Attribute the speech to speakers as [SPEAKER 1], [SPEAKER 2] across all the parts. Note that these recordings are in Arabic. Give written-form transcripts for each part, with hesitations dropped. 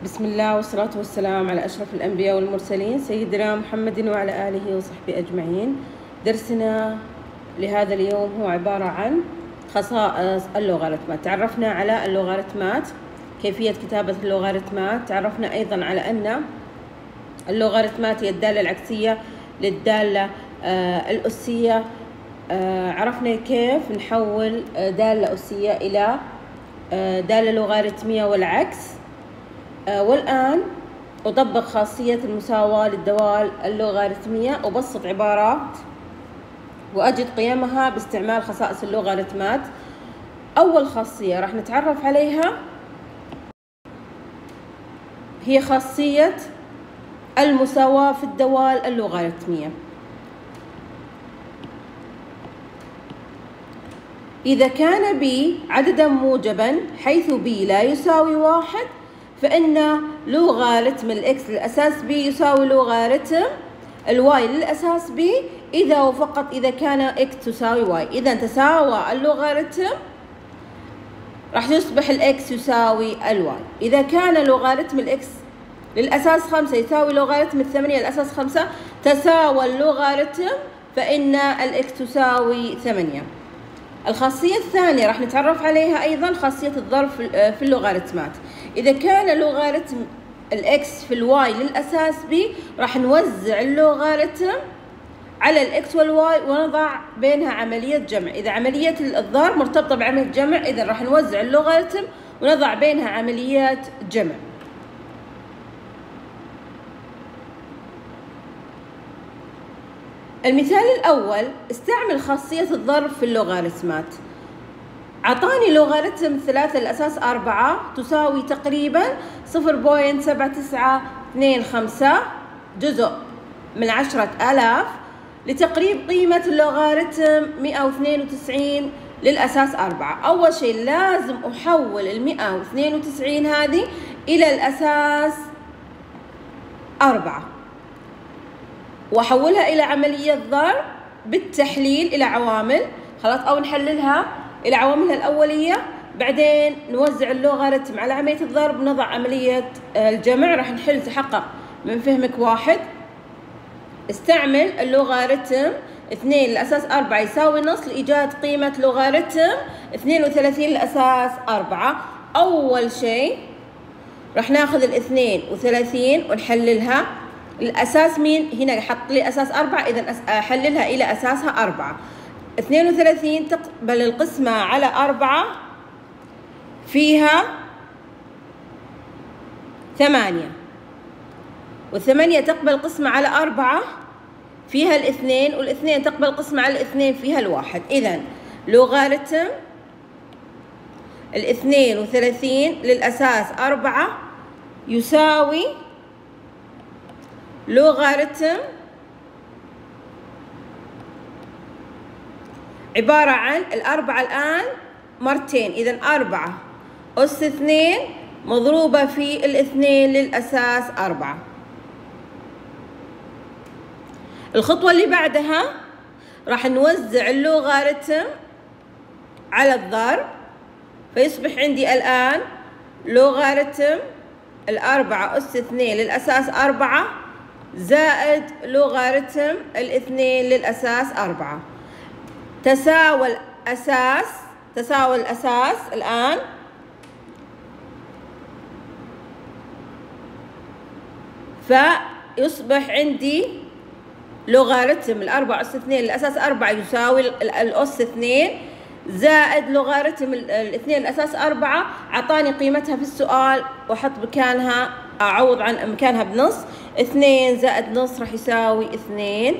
[SPEAKER 1] بسم الله والصلاة والسلام على أشرف الأنبياء والمرسلين سيدنا محمد وعلى آله وصحبه أجمعين. درسنا لهذا اليوم هو عبارة عن خصائص اللوغاريتمات. تعرفنا على اللوغاريتمات، كيفية كتابة اللوغاريتمات. تعرفنا أيضا على أن اللوغاريتمات هي الدالة العكسية للدالة الأسية. عرفنا كيف نحول دالة أسية إلى دالة لوغاريتمية والعكس. والآن أطبق خاصية المساواة للدوال اللوغاريتمية، أبسط عبارات وأجد قيمها باستعمال خصائص اللوغاريتمات. أول خاصية راح نتعرف عليها هي خاصية المساواة في الدوال اللوغاريتمية. إذا كان B عددا موجبا حيث B لا يساوي 1، فإن لوغاريتم الإكس للأساس B يساوي لوغاريتم الواي للأساس B إذا وفقط إذا كان إكس تساوي واي. إذا تساوى اللوغاريتم راح يصبح الإكس يساوي الواي. إذا كان لوغاريتم الإكس للأساس 5 يساوي لوغاريتم 8 للأساس 5، تساوى اللوغاريتم فإن الإكس تساوي 8. الخاصية الثانية راح نتعرف عليها أيضا خاصية الظرف في اللوغاريتمات. إذا كان لوغاريتم الإكس في الواي للأساس B راح نوزع اللوغاريتم على الإكس والواي ونضع بينها عملية جمع. إذا عملية الضرب مرتبطة بعملية جمع، إذا راح نوزع اللوغاريتم ونضع بينها عمليات جمع. المثال الأول استعمل خاصية الضرب في اللوغاريتمات. أعطاني لوغاريتم 3 للأساس 4 تساوي تقريبا 0.7925 جزء من 10,000 لتقريب قيمة اللوغاريتم 192 للأساس 4. أول شيء لازم أحول 192 هذه إلى الأساس 4 وأحولها إلى عملية ضرب بالتحليل إلى عوامل، خلاص، أو نحللها إلى عواملها الأولية. بعدين نوزع اللوغاريتم على عملية الضرب، نضع عملية الجمع. راح نحل تحقق من فهمك 1. استعمل اللوغاريتم 2 للأساس 4 يساوي نص لإيجاد قيمة لوغاريتم 32 للأساس 4. أول شيء راح ناخذ 32 ونحللها. الأساس مين؟ هنا حط لي أساس 4، إذا أحللها إلى أساسها 4. 32 تقبل القسمة على 4 فيها 8، وال8 تقبل القسمة على 4 فيها 2، وال2 تقبل القسمة على 2 فيها 1. إذا لوغاريتم 32 للأساس 4 يساوي لوغاريتم عبارة عن 4 الآن مرتين، إذا 4 أس 2 مضروبة في 2 للأساس 4. الخطوة اللي بعدها راح نوزع اللوغاريتم على الضرب، فيصبح عندي الآن لوغاريتم 4 أس 2 للأساس 4 زائد لوغاريتم 2 للأساس 4. تساوى الأساس الآن فيصبح عندي لوغاريتم 4 أس 2 للأساس 4 يساوي الأس 2 زائد لوغاريتم 2 للأساس 4. أعطاني قيمتها في السؤال وأحط مكانها، أعوض عن مكانها بنص. 2 زائد نص راح يساوي 2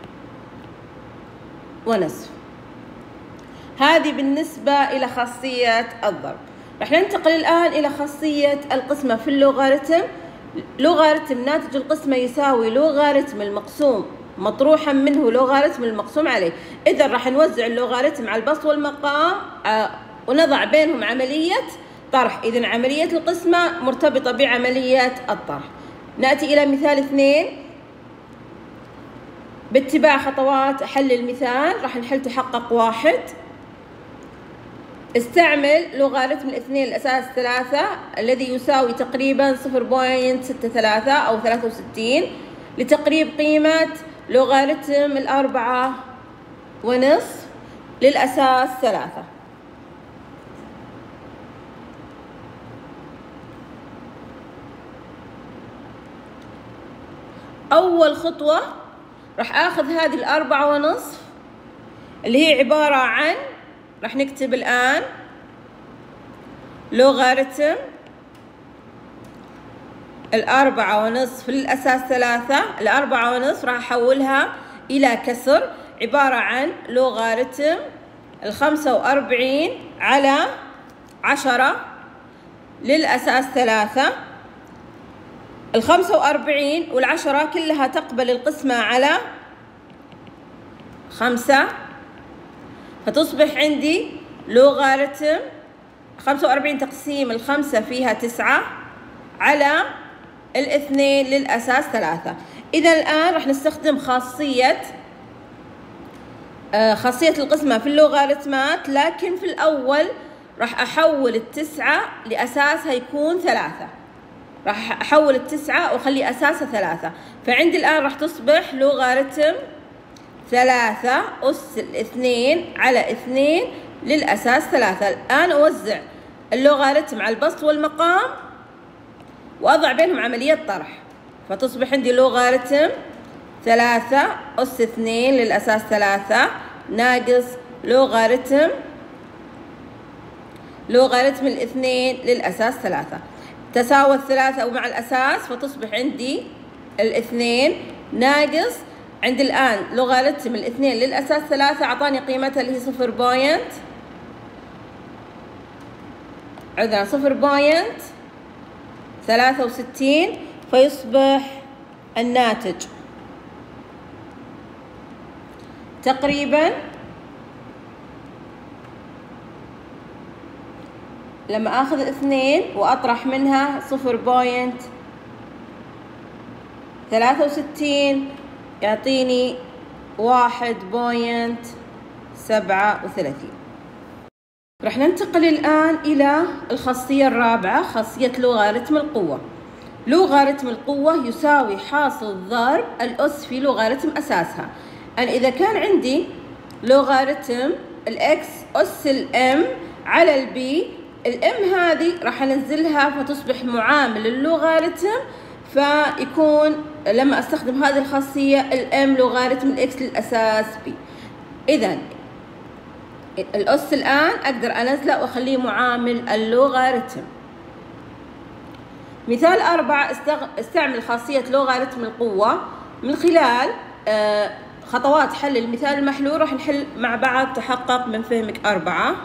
[SPEAKER 1] ونصف. هذه بالنسبة إلى خاصية الضرب. راح ننتقل الآن إلى خاصية القسمة في اللوغاريتم. لوغاريتم ناتج القسمة يساوي لوغاريتم المقسوم مطروحا منه لوغاريتم المقسوم عليه. إذا راح نوزع اللوغاريتم على البسط والمقام ونضع بينهم عملية طرح. إذا عملية القسمة مرتبطة بعملية الطرح. نأتي إلى مثال 2. باتباع خطوات حل المثال راح نحل تحقق 1. استعمل لوغاريتم الاثنين الأساس 3 الذي يساوي تقريبا 0.63 أو 63 لتقريب قيمة لوغاريتم 4.5 للأساس 3. أول خطوة راح آخذ هذه 4.5 اللي هي عبارة عن، راح نكتب الآن لوغاريتم 4.5 للأساس 3. 4.5 راح أحولها إلى كسر عبارة عن لوغاريتم 45 على 10 للأساس 3. 45 وال10 كلها تقبل القسمة على 5، فتصبح عندي لوغاريتم 45 تقسيم 5 فيها 9 على 2 للأساس 3. إذا الآن راح نستخدم خاصية القسمة في اللوغاريتمات، لكن في الأول راح أحول 9 لأساسها يكون 3. راح أحول 9 وأخلي أساسها 3، فعندي الآن راح تصبح لوغاريتم 3 أس 2 على 2 للأساس 3. الآن أوزع اللوغاريتم على البسط والمقام وأضع بينهم عملية طرح، فتصبح عندي لوغاريتم 3 أس 2 للأساس 3 ناقص لوغاريتم الاثنين للأساس 3. تساوى 3 ومع الأساس، فتصبح عندي الاثنين ناقص، عندي الآن لوغاريتم الاثنين للأساس 3 أعطاني قيمتها اللي هي 0.63، فيصبح الناتج تقريبا لما آخذ 2 وأطرح منها 0.63 يعطيني 1.37. راح ننتقل الآن إلى الخاصية الرابعة، خاصية لوغاريتم القوة. لوغاريتم القوة يساوي حاصل ضرب الأس في لوغاريتم أساسها. أنا إذا كان عندي لوغاريتم الإكس أس الإم على البي، الإم هذه راح أنزلها فتصبح معامل اللوغاريتم، فيكون لما أستخدم هذه الخاصية الإم لوغاريتم الإكس للأساس بي. إذا الأس الآن أقدر أنزله وأخليه معامل اللوغاريتم. مثال 4 استعمل خاصية لوغاريتم القوة. من خلال خطوات حل المثال المحلول راح نحل مع بعض تحقق من فهمك 4.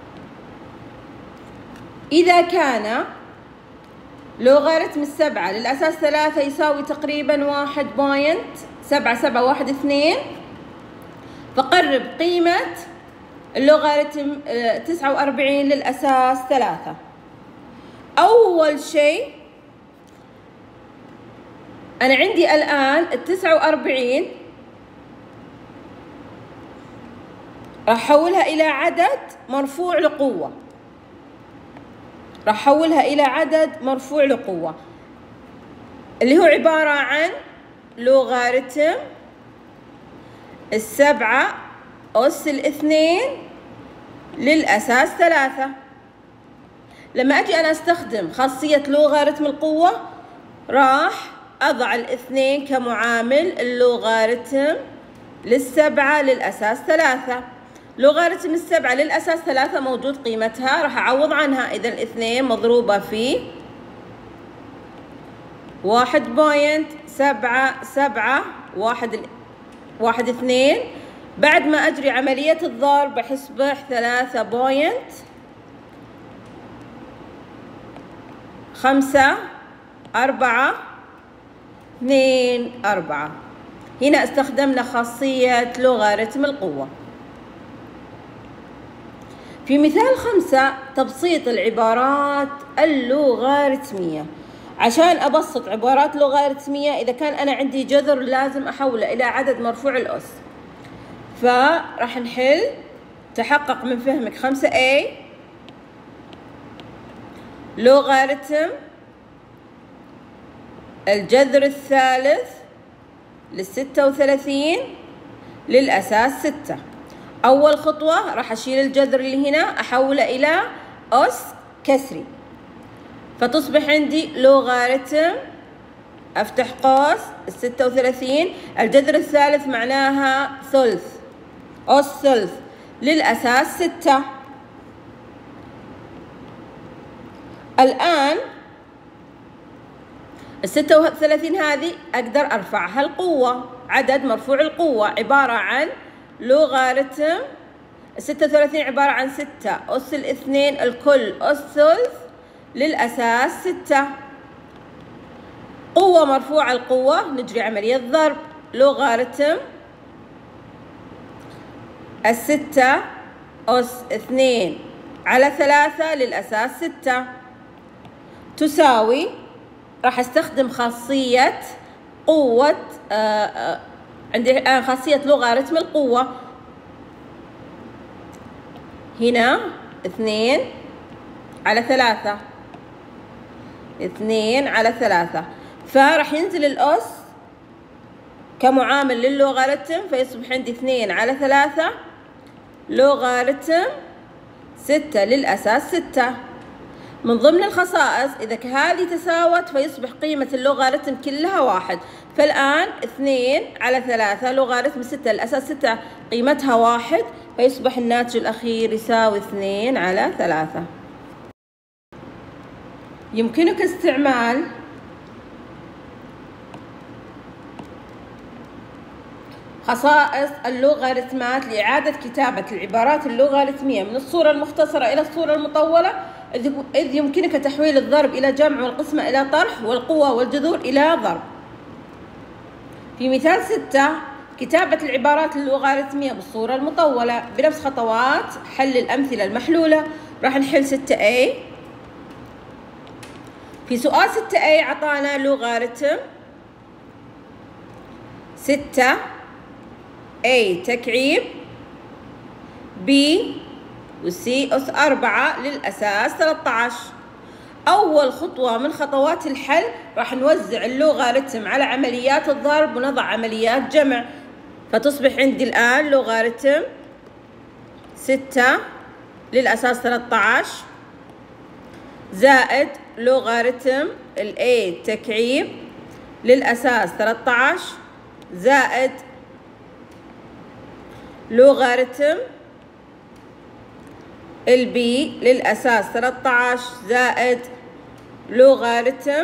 [SPEAKER 1] إذا كان لوغاريتم 7 للأساس 3 يساوي تقريبا 1.7712، فقرب قيمة اللوغاريتم 49 للأساس 3. أول شيء أنا عندي الآن 49 راح أحولها إلى عدد مرفوع لقوة، راح أحولها إلى عدد مرفوع لقوة اللي هو عبارة عن لوغاريتم 7 أس 2 للأساس 3. لما أجي أنا أستخدم خاصية لوغاريتم القوة راح أضع 2 كمعامل اللوغاريتم 7 للأساس 3. لوغاريتم 7 للأساس 3 موجود قيمتها، راح أعوض عنها. إذا 2 مضروبة في 1.7712، بعد ما أجري عملية الضرب بحسبه 3.5424. هنا استخدمنا خاصية لوغاريتم القوة. في مثال 5 تبسيط العبارات اللوغاريتمية. عشان أبسط عبارات لوغاريتمية، إذا كان أنا عندي جذر لازم أحوله إلى عدد مرفوع الأس، فراح نحل تحقق من فهمك 5A لوغاريتم الجذر الثالث ل36 للأساس 6. أول خطوة راح أشيل الجذر اللي هنا أحوله إلى أس كسري، فتصبح عندي لوغاريتم أفتح قوس 36 الجذر الثالث معناها ثلث، أس ثلث للأساس 6. الآن 36 هذه أقدر أرفعها القوة، عدد مرفوع القوة عبارة عن لوغاريتم 36 عبارة عن 6 أس 2 الكل أس ثلث للأساس 6. قوة مرفوع القوة نجري عملية ضرب، لوغاريتم 6 أس 2 على 3 للأساس 6 تساوي، راح استخدم خاصية قوة عندي الآن خاصية لوغاريتم القوة. هنا 2 على 3 2 على 3 فراح ينزل الأس كمعامل للوغاريتم فيصبح عندي 2 على 3 لوغاريتم 6 للأساس 6. من ضمن الخصائص إذا هذه تساوت فيصبح قيمة اللوغاريتم كلها 1. فالآن 2 على 3 لوغاريتم 6 للأساس 6 قيمتها 1 فيصبح الناتج الأخير يساوي 2 على 3. يمكنك استعمال خصائص اللوغاريتمات لإعادة كتابة العبارات اللوغاريتمية من الصورة المختصرة إلى الصورة المطولة، إذ يمكنك تحويل الضرب إلى جمع والقسمة إلى طرح والقوة والجذور إلى ضرب. في مثال 6 كتابة العبارات اللوغاريتمية بالصورة المطولة بنفس خطوات حل الأمثلة المحلولة. راح نحل 6A. في سؤال 6A عطانا لوغاريتم 6 A تكعيب B وC أس 4 للأساس 13. أول خطوة من خطوات الحل راح نوزع اللوغاريتم على عمليات الضرب ونضع عمليات جمع، فتصبح عندي الآن لوغاريتم 6 للأساس 13 زائد لوغاريتم A تكعيب للأساس 13 زائد لوغاريتم B للأساس 13 زائد لوغاريتم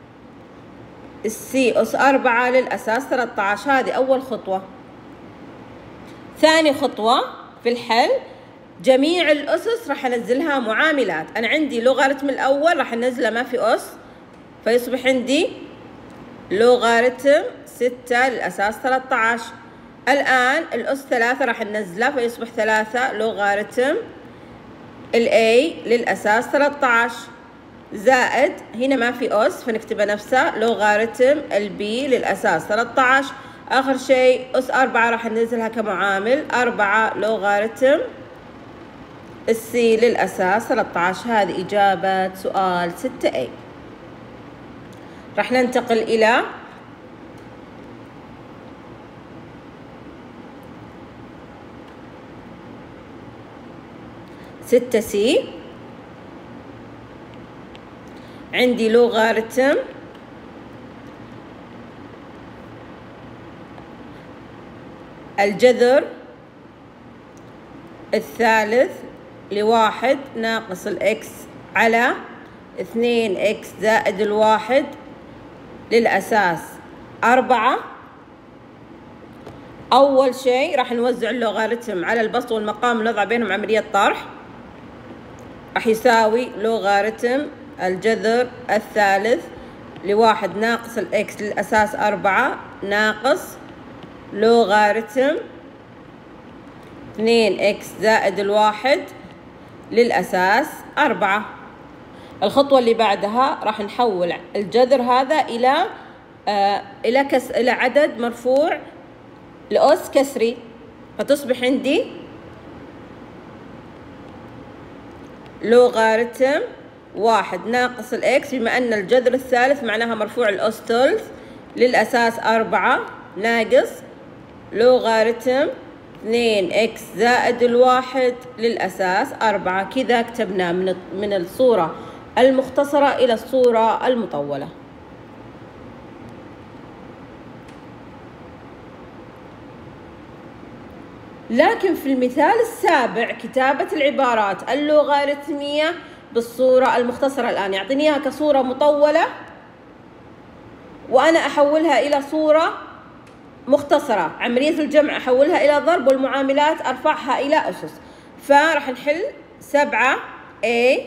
[SPEAKER 1] C أس 4 للأساس 13. هذه أول خطوة. ثاني خطوة في الحل جميع الأسس راح أنزلها معاملات. أنا عندي لوغاريتم الأول راح أنزله ما في أس فيصبح عندي لوغاريتم 6 للأساس 13. الآن الأس 3 راح ننزله فيصبح 3 لوغاريتم A للأساس 13 زائد هنا ما في أس فنكتبها نفسها لوغاريتم B للأساس 13. آخر شيء أس 4 راح ننزلها كمعامل 4 لوغاريتم C للأساس 13. هذه إجابة سؤال 6A. راح ننتقل إلى ستة C. عندي لوغاريتم الجذر الثالث ل1 ناقص الإكس على 2 إكس زائد 1 للأساس 4. أول شيء راح نوزع اللوغاريتم على البسط والمقام ونضع بينهم عملية طرح. راح يساوي لوغاريتم الجذر الثالث ل1 ناقص الإكس للأساس 4 ناقص لوغاريتم 2 إكس زائد 1 للأساس 4. الخطوة اللي بعدها راح نحول الجذر هذا إلى عدد مرفوع لأس كسري، فتصبح عندي لوغاريتم 1 ناقص الإكس، بما أن الجذر الثالث معناها مرفوع الأس ثلث، للأساس 4 ناقص لوغاريتم 2 إكس زائد 1 للأساس 4. كذا كتبنا من الصورة المختصرة إلى الصورة المطولة. لكن في المثال السابع كتابة العبارات اللوغاريتمية بالصورة المختصرة الآن يعطيني إياها كصورة مطولة وأنا أحولها إلى صورة مختصرة. عملية الجمع أحولها إلى ضرب، والمعاملات أرفعها إلى أسس. فراح نحل 7A.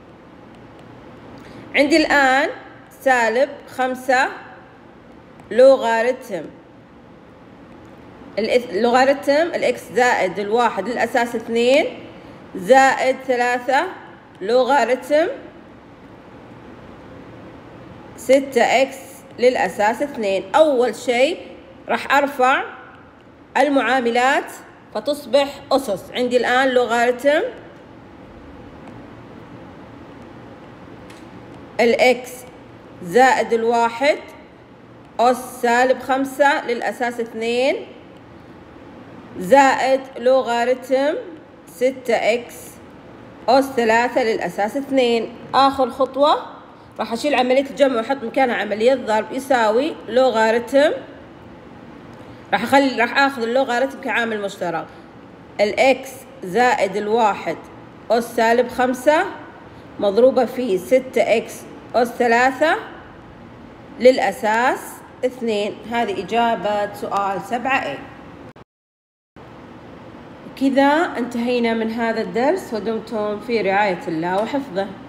[SPEAKER 1] عندي الآن سالب 5 لوغاريتم الإكس زائد 1 للأساس 2 زائد 3 لوغاريتم 6 إكس للأساس 2. أول شيء راح أرفع المعاملات فتصبح أسس. عندي الآن لوغاريتم الإكس زائد 1 أس سالب 5 للأساس 2 زائد لوغاريتم 6 إكس أس 3 للأساس 2. آخر خطوة راح أشيل عملية الجمع وأحط مكانها عملية ضرب، يساوي لوغاريتم، راح آخذ اللوغاريتم كعامل مشترك، الإكس زائد 1 أس سالب 5 مضروبة في 6 إكس أس 3 للأساس 2. هذه إجابة سؤال 7A. كذا انتهينا من هذا الدرس، ودمتم في رعاية الله وحفظه.